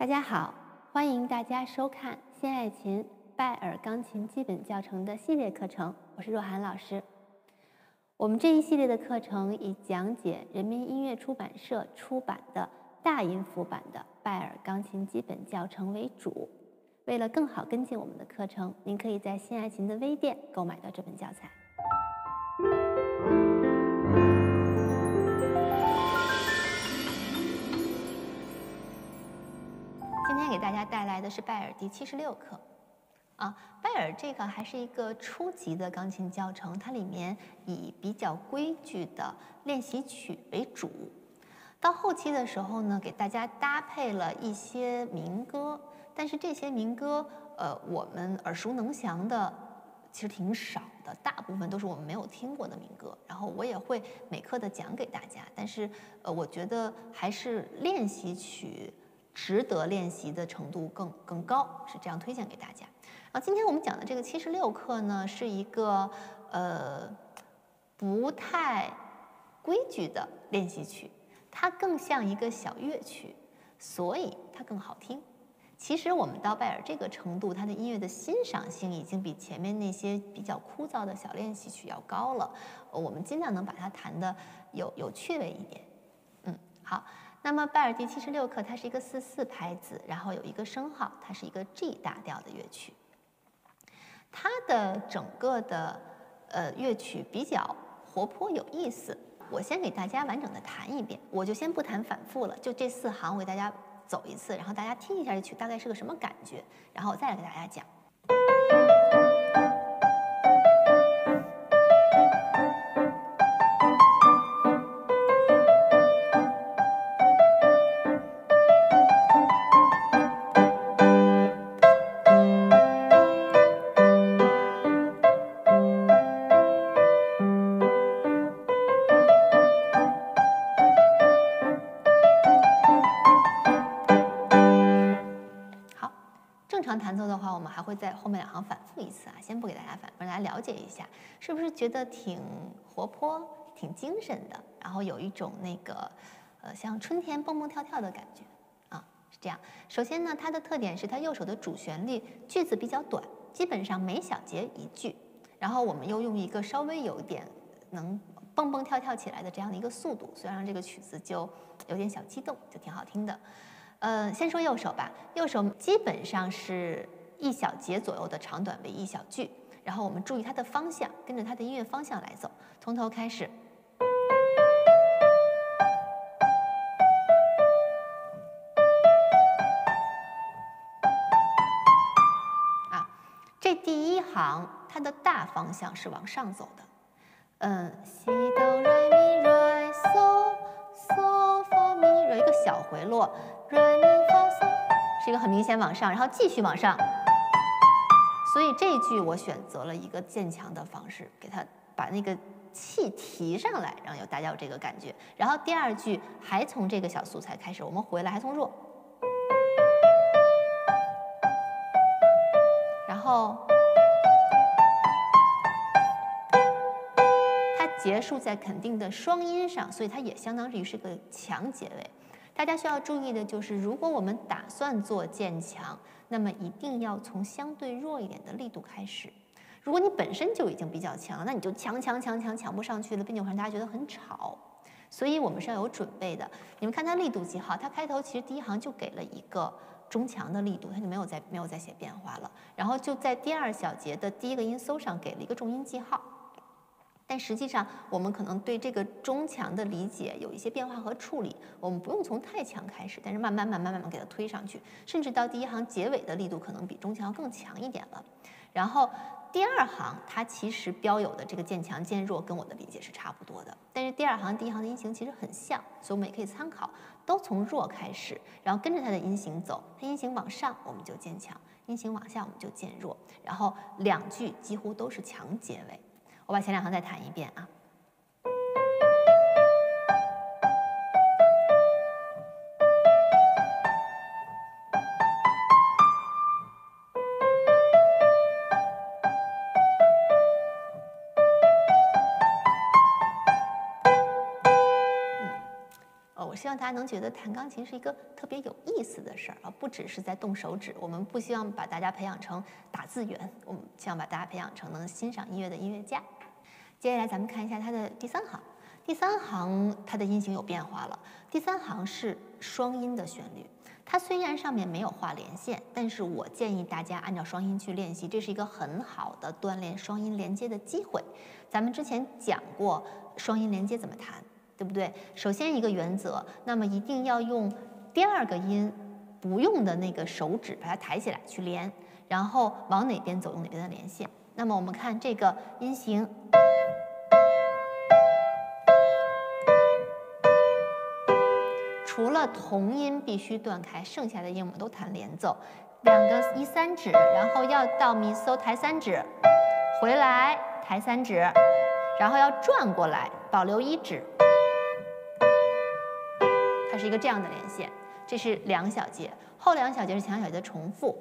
大家好，欢迎大家收看新爱琴拜耳钢琴基本教程的系列课程，我是若涵老师。我们这一系列的课程以讲解人民音乐出版社出版的大音符版的拜耳钢琴基本教程为主。为了更好跟进我们的课程，您可以在新爱琴的微店购买到这本教材。今天给大家带来的是拜耳第76课。拜耳这个还是一个初级的钢琴教程，它里面以比较规矩的练习曲为主。到后期的时候呢，给大家搭配了一些民歌，但是这些民歌，我们耳熟能详的其实挺少的，大部分都是我们没有听过的民歌。然后我也会每课的讲给大家，但是我觉得还是练习曲值得练习的程度更高，是这样推荐给大家。然后今天我们讲的这个76课呢，是一个不太规矩的练习曲，它更像一个小乐曲，所以它更好听。其实我们到拜耳这个程度，它的音乐的欣赏性已经比前面那些比较枯燥的小练习曲要高了。我们尽量能把它弹得有趣味一点。好。那么拜耳第76课，它是一个4/4拍子，然后有一个升号，它是一个 G 大调的乐曲。它的整个的乐曲比较活泼有意思。我先给大家完整的弹一遍，我就先不弹反复了，就这4行我给大家走一次，然后大家听一下这曲大概是个什么感觉，然后我再来给大家讲。正常弹奏的话，我们还会在后面2行反复一次啊，先不给大家反复，让大家了解一下，是不是觉得挺活泼、挺精神的，然后有一种那个像春天蹦蹦跳跳的感觉啊，是这样。首先呢，它的特点是它右手的主旋律句子比较短，基本上每小节1句，然后我们又用一个稍微有点能蹦蹦跳跳起来的这样的一个速度，所以让这个曲子就有点小激动，就挺好听的。先说右手吧，右手基本上是1小节左右的长短为1小句，然后我们注意它的方向，跟着它的音乐方向来走，从头开始。这第1行它的大方向是往上走的，西哆来咪瑞嗦嗦发咪瑞，一个小回落，瑞咪发嗦是一个很明显往上，然后继续往上。所以这一句我选择了一个渐强的方式，给它把那个气提上来，让大家有这个感觉。然后第2句还从这个小素材开始，我们回来还从弱，然后它结束在肯定的双音上，所以它也相当于是个强结尾。大家需要注意的就是，如果我们打算做渐强，那么一定要从相对弱一点的力度开始。如果你本身就已经比较强了，那你就强不上去了，并且会让大家觉得很吵。所以我们是要有准备的。你们看它力度记号，它开头其实第1行就给了一个中强的力度，它就没有再写变化了。然后就在第2小节的第1个音搜上给了一个重音记号。但实际上，我们可能对这个中强的理解有一些变化和处理，我们不用从太强开始，但是慢慢给它推上去，甚至到第1行结尾的力度可能比中强更强一点了。然后第2行它其实标有的这个渐强渐弱跟我的理解是差不多的，但是第2行第1行的音型其实很像，所以我们也可以参考，都从弱开始，然后跟着它的音型走，它音型往上我们就渐强，音型往下我们就渐弱，然后2句几乎都是强结尾。我把前2行再弹一遍啊。我希望望大家能觉得弹钢琴是一个特别有意思的事儿，而不只是在动手指。我们不希望把大家培养成打字员，我们希望把大家培养成能欣赏音乐的音乐家。接下来咱们看一下它的第3行，第3行它的音型有变化了。第3行是双音的旋律，它虽然上面没有画连线，但是我建议大家按照双音去练习，这是一个很好的锻炼双音连接的机会。咱们之前讲过双音连接怎么弹，对不对？首先一个原则，那么一定要用第2个音不用的那个手指把它抬起来去连，然后往哪边走用哪边的连线。那么我们看这个音型。除了同音必须断开，剩下的音我们都弹连奏。2个1、3指，然后要到咪嗦抬3指，回来抬3指，然后要转过来保留1指。它是一个这样的连线，这是2小节，后2小节是前2小节的重复。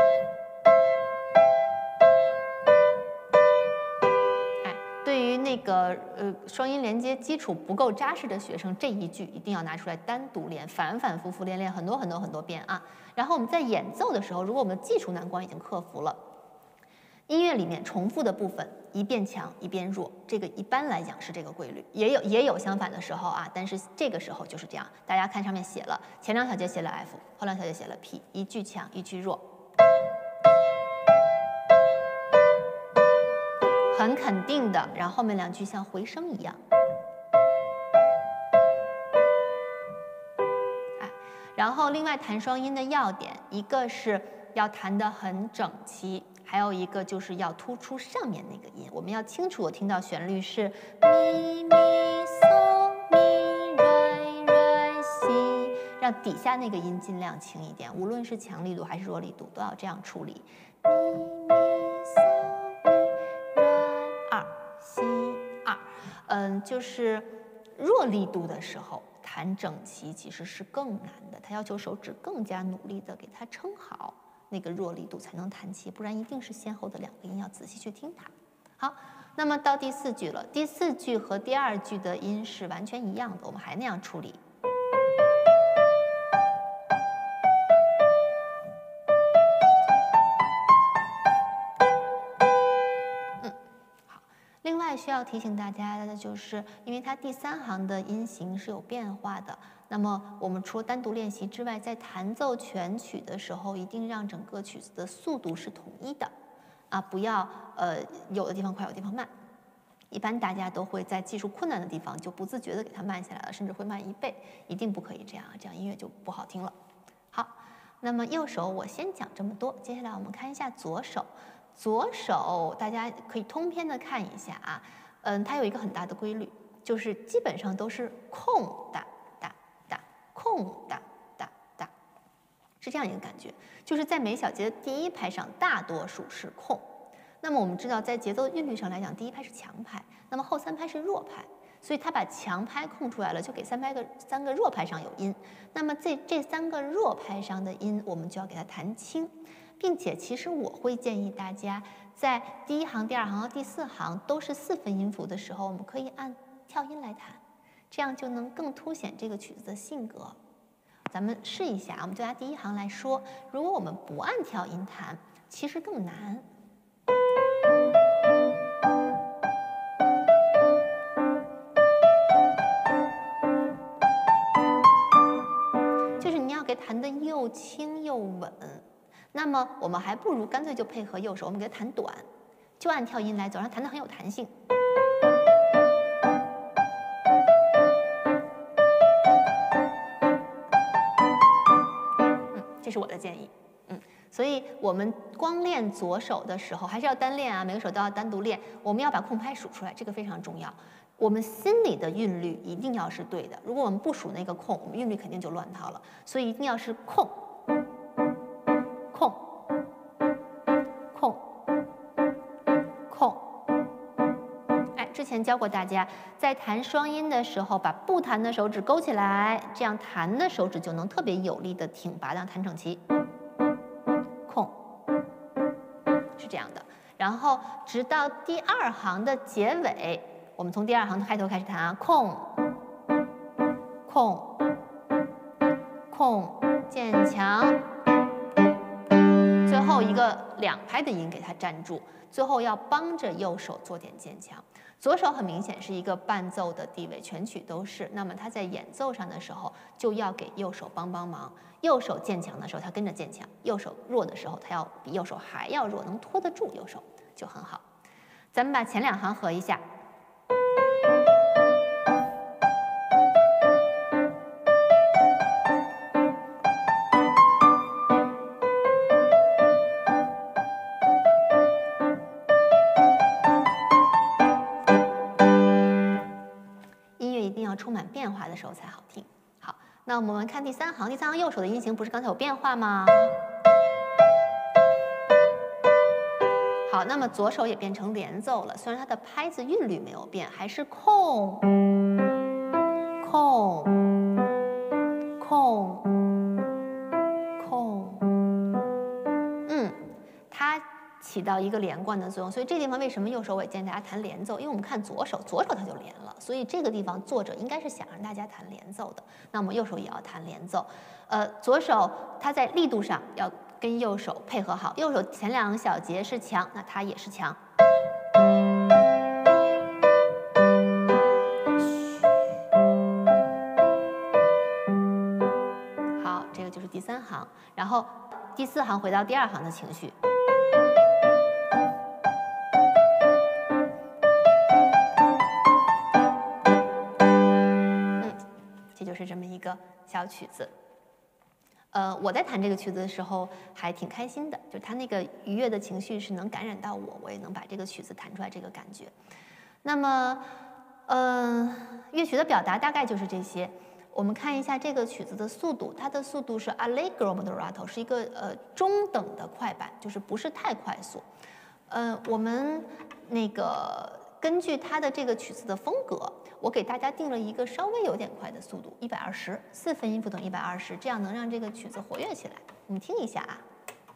对于那个双音连接基础不够扎实的学生，这一句一定要拿出来单独练，反反复复练很多遍啊。然后我们在演奏的时候，如果我们的技术难关已经克服了，音乐里面重复的部分一边强一边弱，这个一般来讲是这个规律，也有相反的时候啊，但是这个时候就是这样。大家看上面写了，前2小节写了 F， 后2小节写了 P， 一句强一句弱。很肯定的，然后后面2句像回声一样。然后另外弹双音的要点，一个是要弹得很整齐，还有一个就是要突出上面那个音，我们要清楚地听到旋律是咪咪嗦咪瑞瑞西，让底下那个音尽量轻一点，无论是强力度还是弱力度都要这样处理。咪咪嗦就是弱力度的时候弹整齐其实是更难的，它要求手指更加努力的给它撑好那个弱力度才能弹齐，不然一定是先后的2个音，要仔细去听它。好，那么到第4句了，第4句和第2句的音是完全一样的，我们还那样处理。另外需要提醒大家的就是，因为它第3行的音型是有变化的，那么我们除了单独练习之外，在弹奏全曲的时候，一定让整个曲子的速度是统一的，啊，不要有的地方快，有的地方慢。一般大家都会在技术困难的地方就不自觉的给它慢下来了，甚至会慢1倍，一定不可以这样，这样音乐就不好听了。好，那么右手我先讲这么多，接下来我们看一下左手。左手大家可以通篇的看一下啊，它有一个很大的规律，就是基本上都是空哒哒哒，空哒哒哒，是这样一个感觉，就是在每小节的第1拍上大多数是空。那么我们知道，在节奏韵律上来讲，第1拍是强拍，那么后3拍是弱拍，所以它把强拍空出来了，就给3个弱拍上有音。那么这3个弱拍上的音，我们就要给它弹轻。并且其实我会建议大家在第1行、第2行和第4行都是4分音符的时候，我们可以按跳音来弹，这样就能更凸显这个曲子的性格。咱们试一下，我们就拿第1行来说，如果我们不按跳音弹，其实更难。就是你要给弹得又轻又稳。那么我们还不如干脆就配合右手，我们给它弹短，就按跳音来走，让它弹得很有弹性。这是我的建议。所以我们光练左手的时候，还是要单练啊，每个手都要单独练。我们要把空拍数出来，这个非常重要。我们心里的韵律一定要是对的，如果我们不数那个空，我们韵律肯定就乱套了。所以一定要是空。之前教过大家，在弹双音的时候，把不弹的手指勾起来，这样弹的手指就能特别有力的挺拔，让弹整齐。空，是这样的。然后直到第2行的结尾，我们从第2行开头开始弹啊，空，空， 空渐强，最后一个2拍的音给它站住，最后要帮着右手做点渐强。左手很明显是一个伴奏的地位，全曲都是，那么它在演奏上的时候就要给右手帮忙。右手渐强的时候，它跟着渐强；右手弱的时候，它要比右手还要弱，能拖得住右手就很好。咱们把前2行合一下。音乐一定要充满变化的时候才好听。好，那我们看第3行，第3行右手的音型不是刚才有变化吗？好，那么左手也变成连奏了，虽然它的拍子韵律没有变，还是空空空空，它起到一个连贯的作用。所以这地方为什么右手我也建议大家弹连奏？因为我们看左手它就连了，所以这个地方作者应该是想让大家弹连奏的。那么右手也要弹连奏，左手它在力度上要跟右手配合好，右手前2个小节是强，那它也是强。好，这个就是第3行，然后第4行回到第2行的情绪。这就是这么一个小曲子。我在弹这个曲子的时候还挺开心的，就是它那个愉悦的情绪是能感染到我，我也能把这个曲子弹出来这个感觉。那么，乐曲的表达大概就是这些。我们看一下这个曲子的速度，它的速度是 Allegro moderato， 是一个中等的快板，就是不是太快速。我们那个根据它的这个曲子的风格，我给大家定了一个稍微有点快的速度，120，4分音符等于120，这样能让这个曲子活跃起来。我们听一下啊。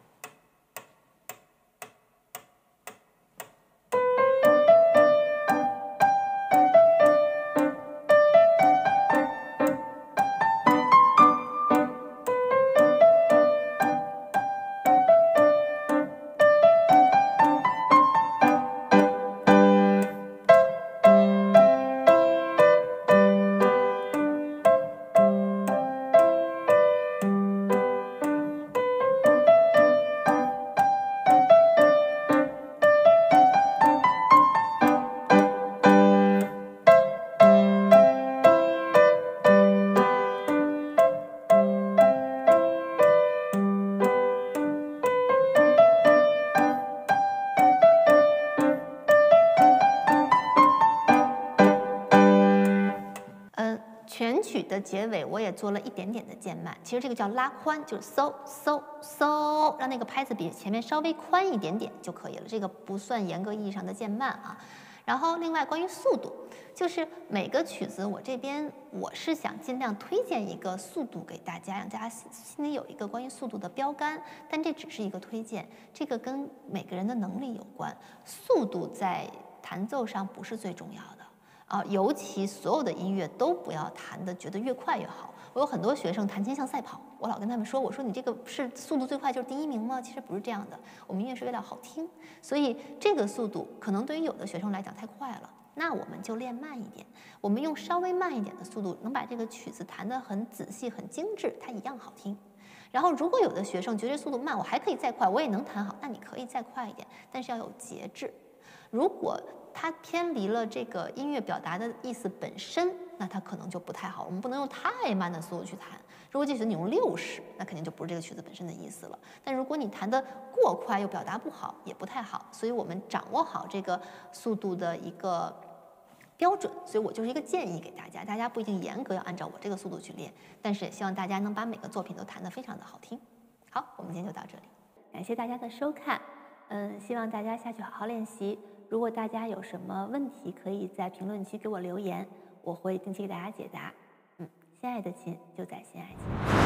全曲的结尾我也做了一点点的渐慢，其实这个叫拉宽，就是嗖嗖嗖，让那个拍子比前面稍微宽一点点就可以了，这个不算严格意义上的渐慢啊。然后另外关于速度，就是每个曲子我这边我是想尽量推荐一个速度给大家，让大家心里有一个关于速度的标杆，但这只是一个推荐，这个跟每个人的能力有关，速度在弹奏上不是最重要的。尤其所有的音乐都不要弹的觉得越快越好。我有很多学生弹琴像赛跑，我老跟他们说，我说你这个是速度最快就是第1名吗？其实不是这样的，我们音乐是为了好听，所以这个速度可能对于有的学生来讲太快了，那我们就练慢一点，我们用稍微慢一点的速度，能把这个曲子弹得很仔细、很精致，它一样好听。然后如果有的学生觉得速度慢，我还可以再快，我也能弹好，那你可以再快一点，但是要有节制。如果它偏离了这个音乐表达的意思本身，那它可能就不太好。我们不能用太慢的速度去弹。如果这曲子你用60，那肯定就不是这个曲子本身的意思了。但如果你弹得过快又表达不好，也不太好。所以我们掌握好这个速度的一个标准。所以我就是一个建议给大家，大家不一定严格要按照我这个速度去练，但是也希望大家能把每个作品都弹得非常的好听。好，我们今天就到这里，感谢大家的收看。希望大家下去好好练习。如果大家有什么问题，可以在评论区给我留言，我会定期给大家解答。心爱的琴就在心爱琴。